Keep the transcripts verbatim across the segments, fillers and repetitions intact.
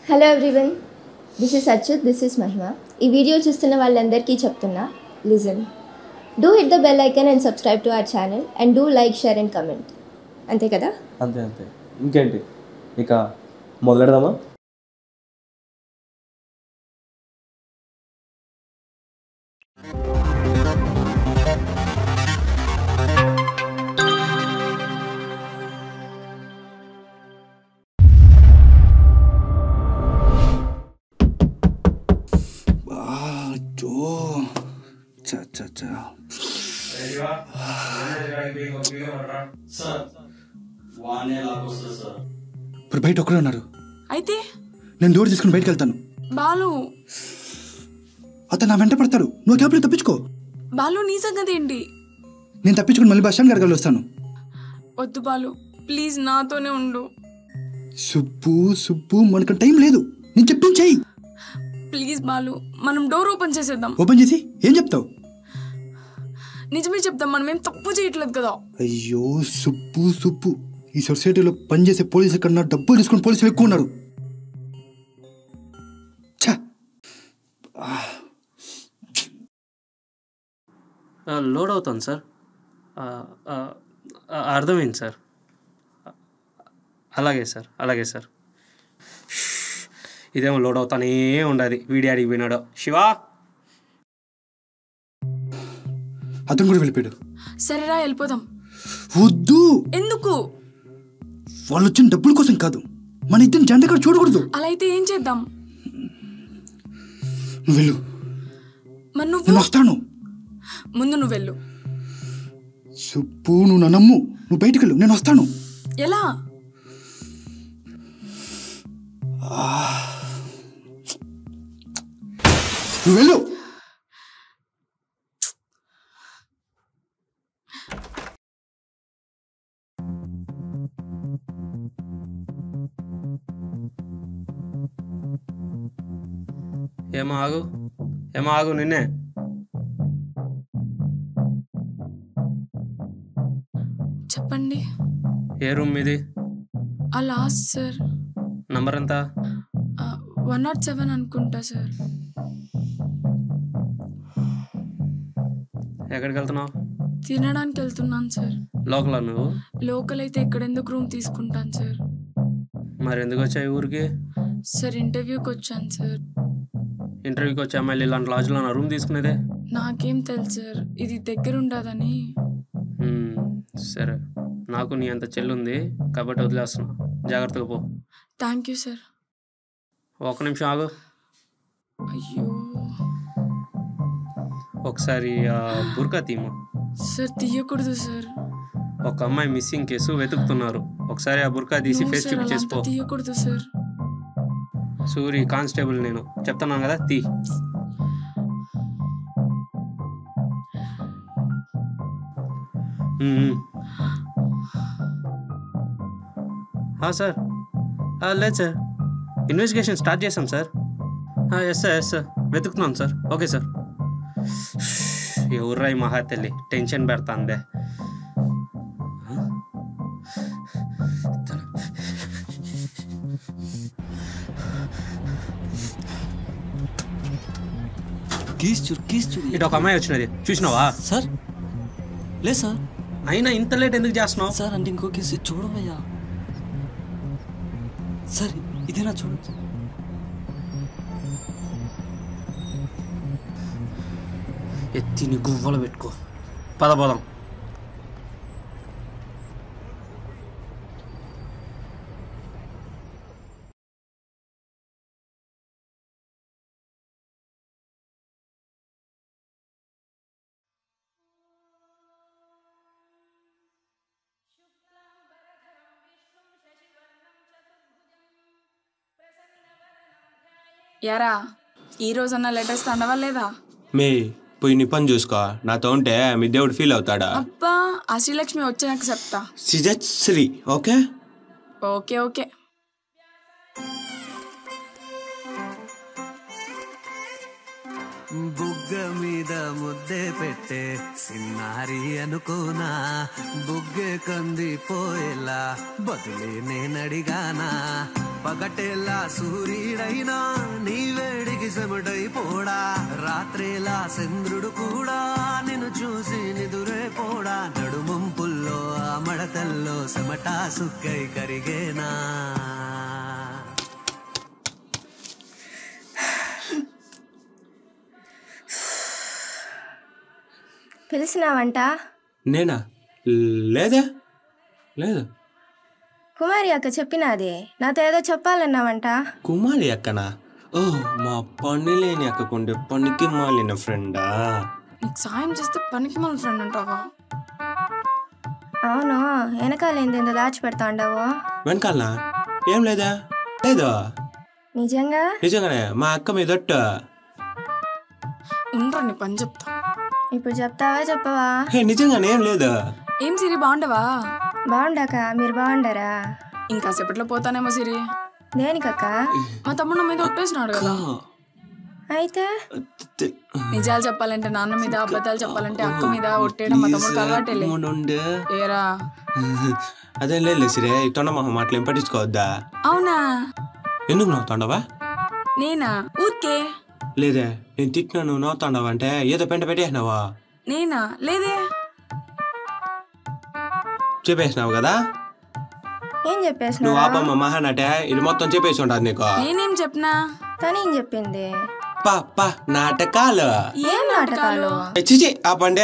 Hello everyone, this is Achyut, this is Mahima. ఈ video చూస్తున్న వాళ్ళందరికీ చెప్తున్నా, listen, do hit the bell icon and subscribe to our channel and do like, share and comment. అంతే కదా? అంతే అంతే ఇంకేంటి, ఇక మొదలెడదామా? ఇప్పుడు బయట ఒక్కడే ఉన్నారు. అయితే నేను డోర్ తీసుకుని బయటకు వెళ్తాను. బాలు అతను నా వెంట పడతాడు. నువ్వు క్యాబ్లో తప్పించుకో. బాలు నీ సంగతి ఏంటి? నేను తప్పించుకుని మళ్ళీ బస్ స్టాండ్ గడగలు వస్తాను. వద్దు బాలు, ప్లీజ్ నాతోనే ఉండు. సుబ్బు సుబ్బు మనకు టైం లేదు. నేను చెప్పించేయి. ప్లీజ్ బాలు, మనం డోర్ ఓపెన్ చేసేద్దాం. ఓపెన్ చేసి ఏం చెప్తావు? నిజమే చెప్తాం, మనం ఏం తప్పు చేయట్లేదు కదా. అయ్యో సుబ్బు సుబ్బు, ఈ సొసైటీలో పనిచేసే పోలీసుల కన్నా డబ్బులు తీసుకుని పోలీసులు ఎక్కువ ఉన్నారు. లోడ్ అవుతాను సార్. అర్థమైంది సార్. అలాగే సార్, అలాగే సార్. ఇదేమో లోడ్ అవుతానే ఉండదు. వీడియో అడిగి పోయినాడు. శివా, అతను కూడా వెళ్ళిపోయాడు. సరేరా వెళ్ళిపోదాం. వద్దు. ఎందుకు? వాళ్ళు వచ్చిన డబ్బుల కోసం కాదు, మన ఇద్దరు జెండా కూడా చూడకూడదు. అలా అయితే ఏం చేద్దాం? నువ్వు వెళ్ళు. మరి నువ్వు? నేను వస్తాను. ముందు నువ్వు వెళ్ళు. సుబ్బు, నువ్వు నా నమ్ము. నువ్వు బయటకు వెళ్ళు, నేను వస్తాను. ఎలా? నువ్వు వెళ్ళు. ఏమో ఆగు, ఏమో ఆగు. నిన్నే. చెప్పండి. ఏ రూమ్ ఇది? ఆ లాస్ట్ సార్. నంబర్ ఎంత? వన్ నాట్ సెవెన్ అనుకుంటా సార్. ఎక్కడికి వెళ్తున్నావు? తినడానికి వెళ్తున్నాను సార్. లోకలా నువ్వు? లోకల్ అయితే ఎక్కడెందుకు రూమ్ తీసుకుంటాను సార్. మరి ఎందుకు వచ్చావు ఊరికి? సార్ ఇంటర్వ్యూకి వచ్చాను సార్. ఇంటర్వ్యూకి వచ్చా మళ్ళీ ఇలాంటి లాడ్జ్లో నా రూమ్ తీసుకునేదే? నాకేం తెలుసు సార్, ఇది దగ్గర ఉండదని. సరే, నాకు నీ అంత చెల్లి ఉంది కాబట్టి వదిలేస్తున్నా. జాగ్రత్తగా పో. Thank you sir. ఒక్క నిమిషం ఆగు. అయ్యో, ఒకసారి బుర్కా తీము. సార్ తీయకూడదు సార్. ఒక అమ్మాయి మిస్సింగ్ కేసు వెతుకుతున్నారు. ఒకసారి ఆ బుర్కా తీసి ఫేస్ చూపించేసిపో. తీయకూడదు సార్. సూరి కానిస్టేబుల్, నేను చెప్తున్నాను కదా, తీ. సార్ లేదు సార్, ఇన్వెస్టిగేషన్ స్టార్ట్ చేసాం sir. Yes sir, yes sir, వెతుకుతున్నాం సార్. Okay sir. ఎవర్రా ఈ మహాతల్లి టెన్షన్ పెడతాందే. ఇటు ఒక అమ్మాయి వచ్చినది, చూసినావా సార్? లేదు సార్. అయినా ఇంత లేట్ ఎందుకు చేస్తున్నావు సార్? అంటే ఇంకో కేసు చూడవయ్యా సార్. ఇదేనా చూడు. ఎత్తిని గువ్వలు పెట్టుకో. పద పదం. యారా, ఈ రోజన్నా లెటర్స్ తండవా లేదా? మే పోయి నీ పని చూసుకో. నాతో ఉంటే మీ దేవుడు ఫీల్ అవుతాడా? అబ్బా, ఆ శ్రీలక్ష్మి వచ్చాక చెప్తా. Sri okay okay okay. బుగ్గ మీద ముద్దే పెట్టే సిన్నారి అనుకోనా, బుగ్గె కందిపోయేలా బదులే నేనడిగానా. పగటేలా సూర్యుడైనా నీ వేడికి చెమటైపోడా రాత్రేలా చంద్రుడు కూడా నిన్ను చూసి నిదురే పోడా నడుమంపుల్లో ఆ మడతల్లో చెమటా సుక్కై కరిగేనా పిలిచినావంట? నేనా? లేదా లేదు. కుమారి అక్క చెప్పినాది, నాతో ఏదో చెప్పాలన్నావంట. కుమారి అక్కనా? ఓ, మా పని లేని అక్కకుండే పనికి మాలిన ఫ్రెండా? నీకు సాయం చేస్తే పనికి మన ఫ్రెండ్ అంటావా? అవును, వెనకాల ఏందో దాచి పెడతా ఉండవు. వెనకాలనా? ఏం లేదా? లేదు. నిజంగా? నిజంగానే మా అక్క మీద ఒట్టు. ఉండరా నీ పని చెప్తా. ఇప్పుడు చెప్తావా చెప్పవా? హే, నిజంగానే ఏం లేదు. ఏం సిరి బాగుండవా? బాగుండాక మీరు బాగుండరా? ఇంకా సేపట్లో పోతానేమో సిరి. దేనికక్క? మా తమ్ముడు మీద ఒట్టేసినాడు కదా. అయితే నిజాలు చెప్పాలంటే నాన్న మీద, అబద్ధాలు చెప్పాలంటే అక్క మీద ఒట్టేయడం మా తమ్ముడు అలవాటేలే. ఏరా? అదేం లేదు సిరే, ఈ తొండ మొహం మాటలు ఏం పట్టించుకోవద్దా? అవునా? ఎందుకు నవ్వుతాండవా? నేనా? ఊరికే. లేదే, నేను తిట్టినా నువ్వు నవ్వుతాండవా అంటే ఏదో పెంట పెట్టేసినావా? నేనా? లేదే. చెప్పేసినావు కదా? ఏం చెప్పేసినావు? నువ్వు ఆపమ్మ మహానటే ఇది మొత్తం చెప్పేసి ఉంటాది నీకు. నేనేం చెప్పినా? తనేం చెప్పింది? పా పా నాటకాలు. ఏం నాటకాలు? చిచి ఆపండే.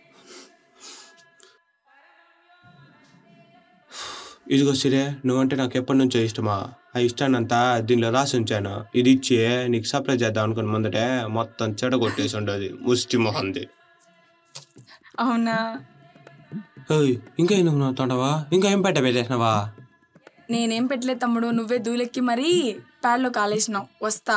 ఇదిగో సిరే, నువ్వంటే నాకు ఎప్పటి నుంచో ఇష్టమా. ఆ ఇష్టాన్నంతా దీనిలో రాసి ఉంచాను. ఇది ఇచ్చి నీకు సప్లై చేద్దాం అనుకుని ముందటే మొత్తం చెడగొట్టేసి ఉండదు ముష్టి మొహంది. అవునా? ఇంకా ఎందుకు నవ్వుతాండవా? ఇంకా ఏం పెట్ట పెట్టేసినావా? నేనేం పెట్టలేదు తమ్ముడు, నువ్వే దూలెక్కి మరీ ప్యాడ్లో కాలేసినావు. వస్తా.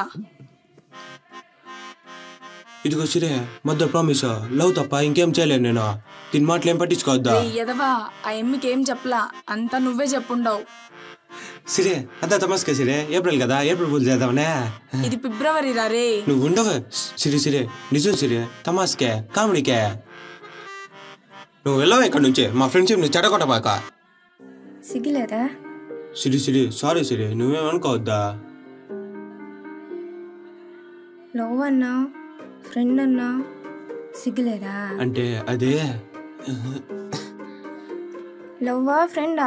ఇదిగో సిరే, మధ్య ప్రామిస్, లవ్ తప్ప ఇంకేం చేయలేను నేను. దీని మాటలు ఏం పట్టించుకోవద్దా? ఎదవా, ఆ ఎమ్మికి ఏం చెప్పలా, అంతా నువ్వే చెప్పుండవు. సిరే, అంతా తమస్కా సిరే. ఏప్రిల్ కదా, ఏప్రిల్ ఫుల్ చేద్దామనే. ఇది ఫిబ్రవరి రా రే. నువ్వు ఉండవు సిరి. సిరే నిజం సిరే, తమాస్కే కామెడీకే. నువ్వు వెళ్ళవా ఇక్కడ నుంచి, మా ఫ్రెండ్షిప్ ని చెడగొట్టబాక. సిగ్గులేదా? సిరి సిరి సారీ సిరి, నువ్వేమనుకోవద్దా? లవ్ అన్నావు, ఫ్రెండ్ అన్నావు, సిగ్గులేదా? అంటే అదే లవ్వా ఫ్రెండా?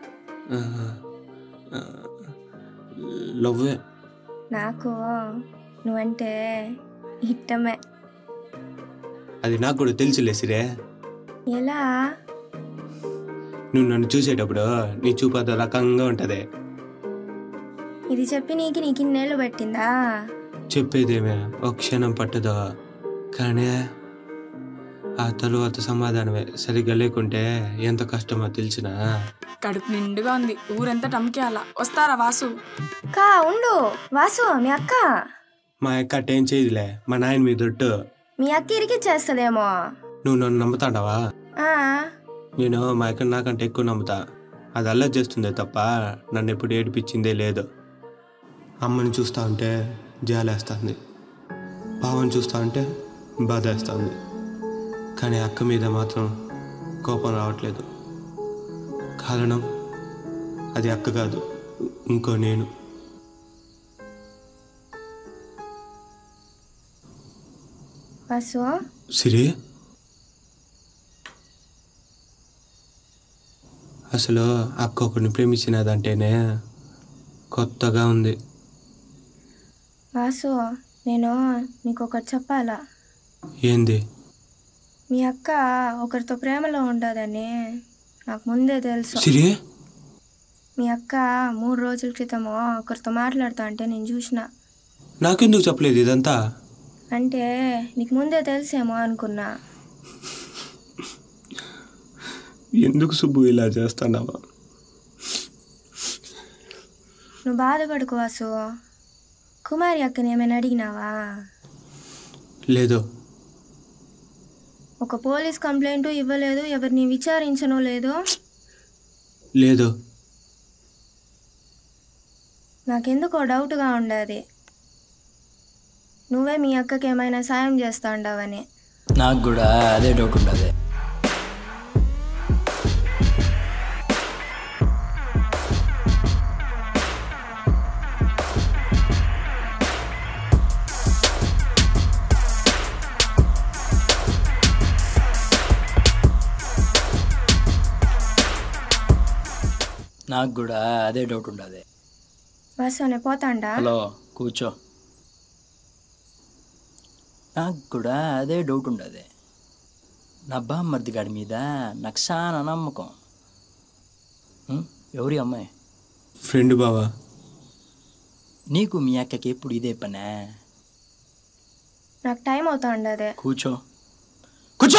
లవ్వే. నాకు నువ్వంటే ఇష్టమే. అది నాకు కూడా తెలుసులే సిరే. ఎలా? నువ్వు నన్ను చూసేటప్పుడు నీ చూపు అదో రకంగా ఉంటది. ఇది చెప్పి నీకు నీకు ఇన్నేళ్ళు పట్టిందా? చెప్పేదేమే ఒక క్షణం పట్టదో, కానీ ఆ తరువాత సమాధానమే సరిగ్గా లేకుంటే ఎంత కష్టమో తెలిసినా. కడుపు నిండుగా ఉంది, ఊరంతా టమ్కేయాల. వస్తారా వాసు? కా ఉండు. వాసు మీ అక్క? మా అక్క అట్టేం చేయదులే, మా నాయన మీద ఒట్టు. మీ అక్క ఇరికిచ్చేస్తుందేమో. నువ్వు నన్ను నమ్ముతాండవా? ఆ, నేను మా అక్క నాకంటే ఎక్కువ నమ్ముతా. అది అల్లరి చేస్తుందే తప్ప నన్ను ఎప్పుడు ఏడిపించిందే లేదు. అమ్మని చూస్తా ఉంటే జాలేస్తుంది, బావని చూస్తా ఉంటే బాధ వేస్తుంది. కానీ అక్క మీద మాత్రం కోపం రావట్లేదు. కారణం అది అక్క కాదు, ఇంకో నేను. వాసు సిరి, అసలు అక్క ఒకరిని ప్రేమించినదంటేనే కొత్తగా ఉంది. వాసు, నేను నీకు ఒకటి చెప్పాలా? ఏంది? మీ అక్క ఒకరితో ప్రేమలో ఉండదని నాకు ముందే తెలుసు. సిరి, మీ అక్క మూడు రోజుల క్రితము ఒకరితో మాట్లాడుతా అంటే నేను చూసిన. నాకెందుకు చెప్పలేదు ఇదంతా? అంటే నీకు ముందే తెలుసేమో అనుకున్నా. ఎందుకు సుబ్బు ఇలా చేస్తున్నావా? నువ్వు బాధపడుకో వాసు. కుమారి అక్కని ఏమైనా అడిగినావా? లేదు. ఒక పోలీస్ కంప్లైంట్ ఇవ్వలేదు, ఎవరిని విచారించను లేదు. లేదు. నాకెందుకో డౌట్గా ఉండదు, నువ్వే మీ అక్కకి ఏమైనా సాయం చేస్తా ఉండవని. నాకు కూడా అదే డౌట్ ఉండదు. నాకు కూడా అదే డౌట్ ఉండదు. బస్ అనే పోతాండా? హలో కూర్చో. నాకు కూడా అదే డౌట్ ఉండదు. నా బామ్మర్ది గాడి మీద నాకు చాలా నమ్మకం. ఎవరి అమ్మాయి? ఫ్రెండ్ బావా. నీకు మీ అక్కకి ఎప్పుడు ఇదే పనే? నాకు టైం అవుతా ఉండదే. కూర్చో కూర్చో.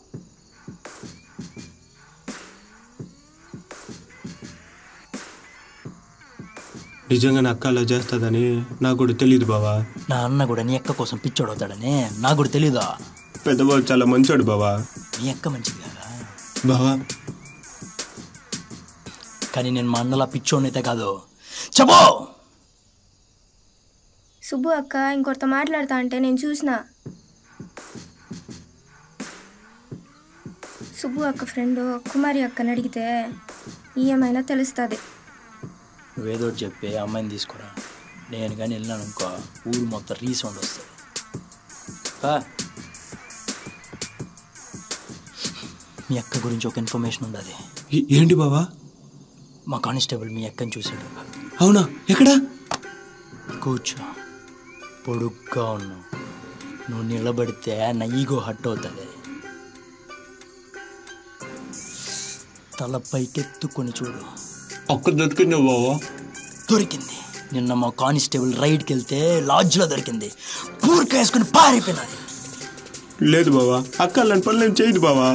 నిజంగా నా అక్క అలా చేస్తుందని నాకు కూడా తెలియదు బావా. నా అన్న కూడా నీ అక్క కోసం పిచ్చోడవుతాడని నాకు కూడా తెలీదా? పెద్ద బావ చాలా మంచోడు బావా. నీ అక్క మంచిది కదా బావా. కానీ నేను మా అన్నలా పిచ్చోడైతే కాదు. చెప్పు. సుబ్బు అక్క ఇంకొకరితో మాట్లాడుతా అంటే నేను చూసిన. సుబ్బు అక్క ఫ్రెండ్ కుమారి అక్కని అడిగితే ఏమైనా తెలుస్తుంది. నువ్వేదో చెప్పి అమ్మాయిని తీసుకురా. నేను కానీ వెళ్ళాను అనుకో ఊరు మొత్తం రీసౌండ్ వస్తుంది. మీ అక్క గురించి ఒక ఇన్ఫర్మేషన్ ఉండదు. ఏంటి బావా? మా కానిస్టేబుల్ మీ అక్కని చూశాడు. అవునా? ఎక్కడా? కూర్చో. పొడుగ్గా ఉన్నావు. నువ్వు నిలబడితే నా ఈగో హట్ అవుతుంది. తల పైకెత్తుకొని చూడు. అక్క దొరికింది బావా. దొరికింది. నిన్న మా కానిస్టేబుల్ రైడ్కి వెళ్తే లాడ్జ్లో దొరికింది. పూర్క వేసుకుని పారిపోయినది. లేదు బావా, అక్క అలాంటి పనులు ఏం చేయదు బావా.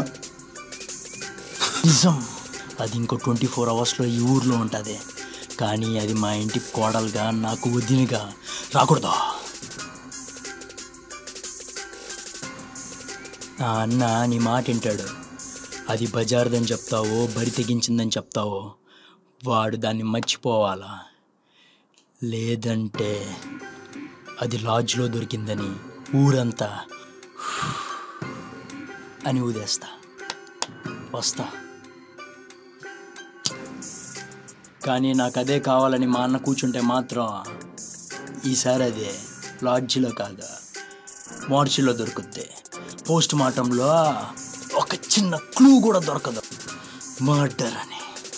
నిజం. అది ఇంకో ట్వంటీ ఫోర్ అవర్స్లో ఈ ఊర్లో ఉంటుంది. కానీ అది మా ఇంటికి కోడలుగా నాకు వదినగా రాకూడదు. నా అన్న నీ మాట వింటాడు. అది బజార్దని చెప్తావో బరి తెగించిందని చెప్తావో వాడు దాన్ని మర్చిపోవాలా. లేదంటే అది లాడ్జ్లో దొరికిందని ఊరంతా అని ఊదేస్తా. వస్తా. కానీ నాకు అదే కావాలని మా అన్న కూర్చుంటే మాత్రం ఈసారి అదే లాడ్జిలో కాదు మార్చిలో దొరుకుద్ది. పోస్ట్ మార్టంలో ఒక చిన్న క్లూ కూడా దొరకదు. మర్డర్ అని.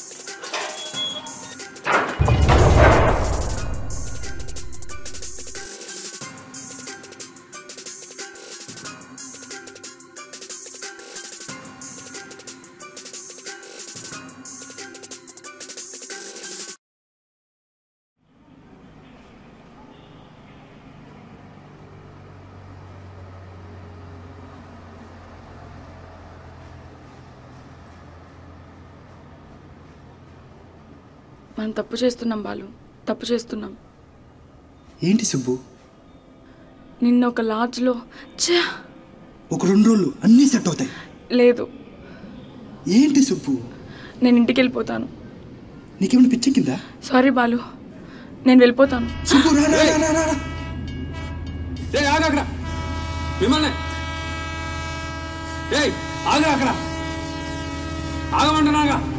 మనం తప్పు చేస్తున్నాం బాలు, తప్పు చేస్తున్నాం. ఏంటి సుబ్బు? నిన్న ఒక లాడ్జ్లో ఒక రెండు రోజులు అన్నీ సెట్ అవుతాయి. లేదు. ఏంటి సుబ్బు? నేను ఇంటికి వెళ్ళిపోతాను. నీకేమైనా పిచ్చెక్కిందా? సారీ బాలు, నేను వెళ్ళిపోతాను. సుబ్బు రా రా రా రా రా. ఏయ్ ఆగు అక్కడ. విమల్నే. ఏయ్ ఆగు అక్కడ. ఆగమంటున్నాగా.